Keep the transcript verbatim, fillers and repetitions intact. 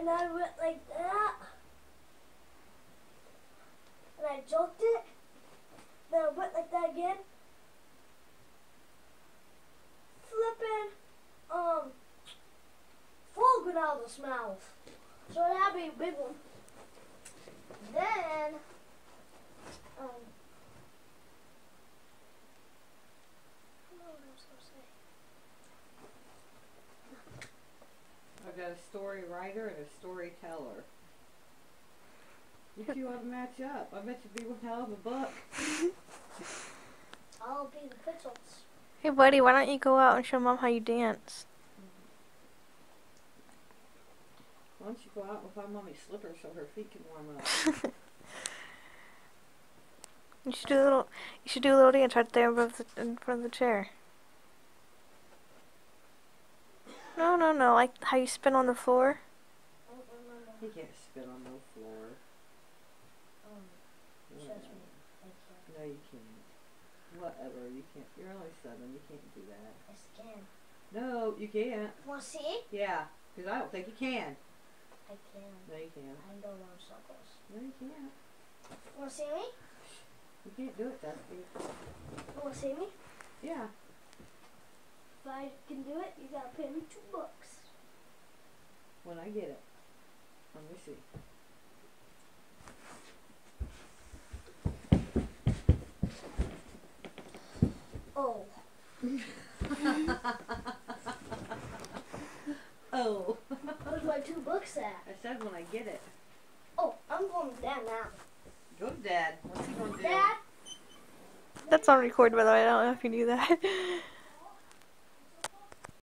I went like that. And I joked it. Then I went like that again. Flipping, um, full good out of his mouth. So that'd be a big one. Then, um, I don't know what I was gonna say. I've got a story writer and a storyteller. You two ought to match up. I bet you'd be one hell of a book. I'll be the pixels. Hey buddy, why don't you go out and show Mom how you dance? Why don't you go out and find Mommy's slippers so her feet can warm up? You should do a little. You should do a little dance right there above the, in front of the chair. No, no, no. Like how you spin on the floor. I don't remember. He can't spit on no floor. Um, Yeah. trust me, I can't. No, you can't. Whatever, you can't. You're only seven. You can't do that. Yes, I can. No, you can't. Wanna see? Yeah, because I don't think you can. I can. No, you can't. I can go around circles. No, you can't. Wanna see me? You can't do it, Dusty. Wanna see me? Yeah. If I can do it, you gotta pay me two bucks. When I get it. Let me see. Oh. Oh. Where's my two bucks at? I said when I get it. Oh, I'm going to Dad now. Go to Dad. What's he gonna do? Dad? That's on record, by the way. I don't know if you knew that.